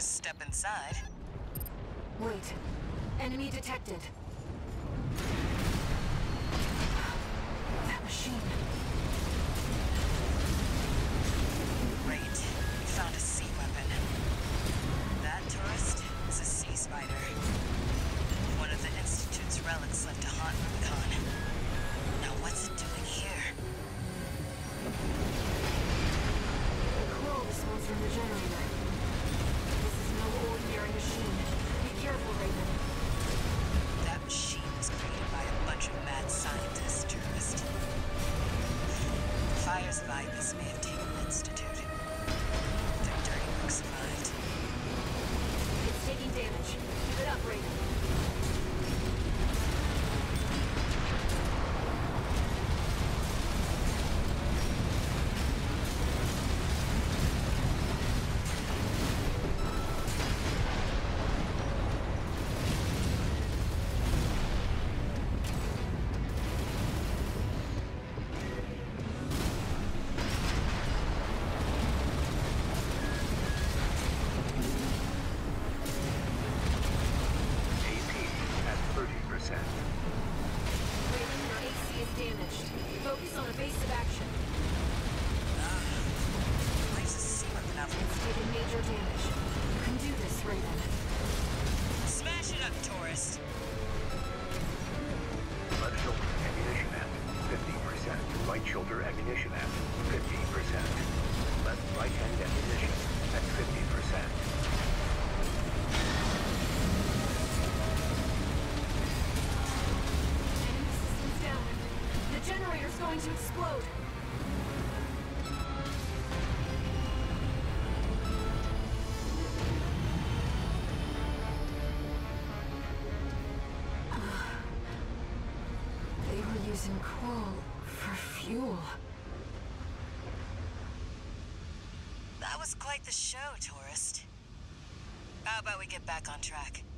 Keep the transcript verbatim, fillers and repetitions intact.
just step inside. Wait. Enemy detected. That machine. Great. We found a sea weapon. That tourist is a Seaspider. One of the Institute's relics left to haunt Ruka. Now what's it doing here? The coral response from the generator. This is no ordinary machine. Be careful, Raven. That machine was created by a bunch of mad scientists, tourist. The fires of Ibis may have taken the Institute. Their dirty work survived. It's taking damage. Keep it up, Raven. Right shoulder ammunition at fifty percent. Left right hand ammunition at fifty percent. Enemy systems down. The generator's going to explode. They were using coal for fuel. That was quite the show, tourist. How about we get back on track?